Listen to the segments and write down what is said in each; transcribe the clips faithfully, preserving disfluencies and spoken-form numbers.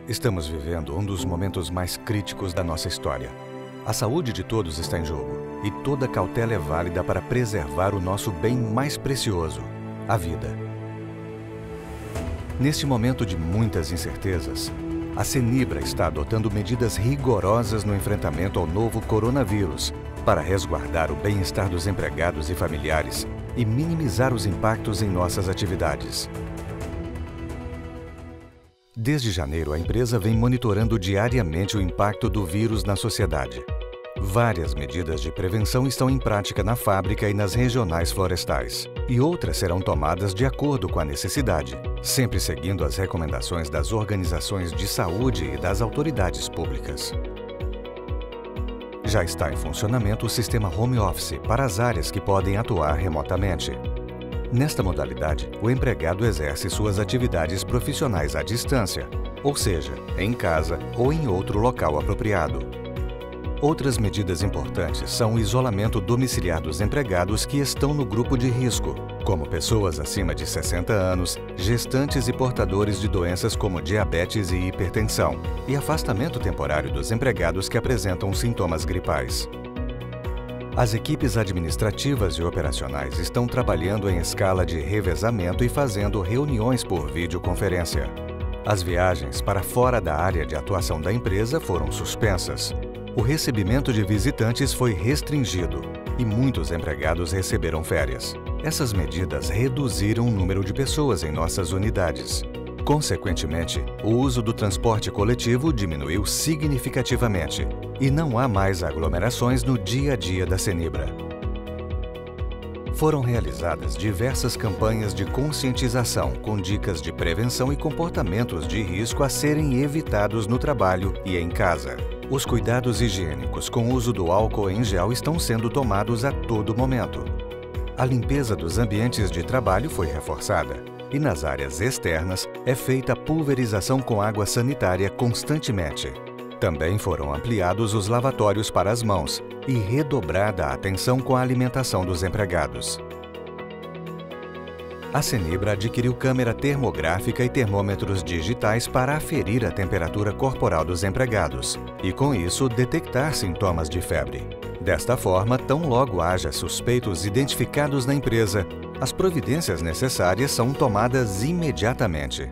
Estamos vivendo um dos momentos mais críticos da nossa história. A saúde de todos está em jogo e toda cautela é válida para preservar o nosso bem mais precioso, a vida. Neste momento de muitas incertezas, a Cenibra está adotando medidas rigorosas no enfrentamento ao novo coronavírus para resguardar o bem-estar dos empregados e familiares e minimizar os impactos em nossas atividades. Desde janeiro, a empresa vem monitorando diariamente o impacto do vírus na sociedade. Várias medidas de prevenção estão em prática na fábrica e nas regionais florestais, e outras serão tomadas de acordo com a necessidade, sempre seguindo as recomendações das organizações de saúde e das autoridades públicas. Já está em funcionamento o sistema home office para as áreas que podem atuar remotamente. Nesta modalidade, o empregado exerce suas atividades profissionais à distância, ou seja, em casa ou em outro local apropriado. Outras medidas importantes são o isolamento domiciliar dos empregados que estão no grupo de risco, como pessoas acima de sessenta anos, gestantes e portadores de doenças como diabetes e hipertensão, e afastamento temporário dos empregados que apresentam sintomas gripais. As equipes administrativas e operacionais estão trabalhando em escala de revezamento e fazendo reuniões por videoconferência. As viagens para fora da área de atuação da empresa foram suspensas. O recebimento de visitantes foi restringido e muitos empregados receberam férias. Essas medidas reduziram o número de pessoas em nossas unidades. Consequentemente, o uso do transporte coletivo diminuiu significativamente e não há mais aglomerações no dia a dia da Cenibra. Foram realizadas diversas campanhas de conscientização com dicas de prevenção e comportamentos de risco a serem evitados no trabalho e em casa. Os cuidados higiênicos com o uso do álcool em gel estão sendo tomados a todo momento. A limpeza dos ambientes de trabalho foi reforçada e nas áreas externas é feita a pulverização com água sanitária constantemente. Também foram ampliados os lavatórios para as mãos e redobrada a atenção com a alimentação dos empregados. A Cenibra adquiriu câmera termográfica e termômetros digitais para aferir a temperatura corporal dos empregados e, com isso, detectar sintomas de febre. Desta forma, tão logo haja suspeitos identificados na empresa, as providências necessárias são tomadas imediatamente.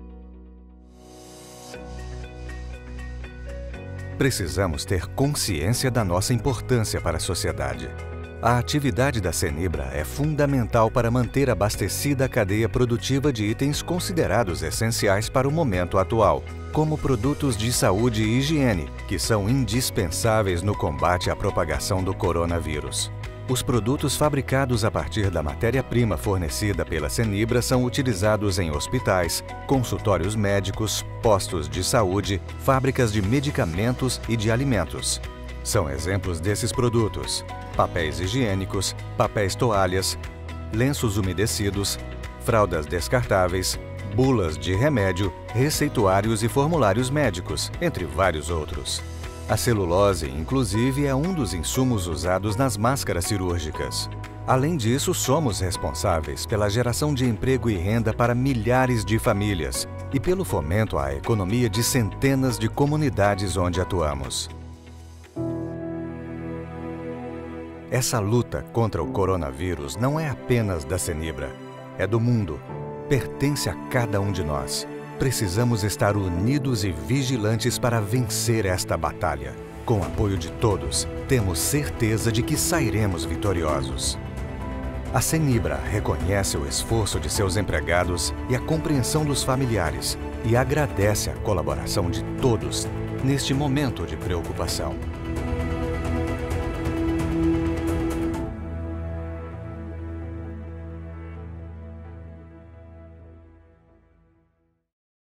Precisamos ter consciência da nossa importância para a sociedade. A atividade da Cenibra é fundamental para manter abastecida a cadeia produtiva de itens considerados essenciais para o momento atual, como produtos de saúde e higiene, que são indispensáveis no combate à propagação do coronavírus. Os produtos fabricados a partir da matéria-prima fornecida pela Cenibra são utilizados em hospitais, consultórios médicos, postos de saúde, fábricas de medicamentos e de alimentos. São exemplos desses produtos: papéis higiênicos, papéis toalhas, lenços umedecidos, fraldas descartáveis, bulas de remédio, receituários e formulários médicos, entre vários outros. A celulose, inclusive, é um dos insumos usados nas máscaras cirúrgicas. Além disso, somos responsáveis pela geração de emprego e renda para milhares de famílias e pelo fomento à economia de centenas de comunidades onde atuamos. Essa luta contra o coronavírus não é apenas da Cenibra, é do mundo. Pertence a cada um de nós. Precisamos estar unidos e vigilantes para vencer esta batalha. Com o apoio de todos, temos certeza de que sairemos vitoriosos. A Cenibra reconhece o esforço de seus empregados e a compreensão dos familiares e agradece a colaboração de todos neste momento de preocupação.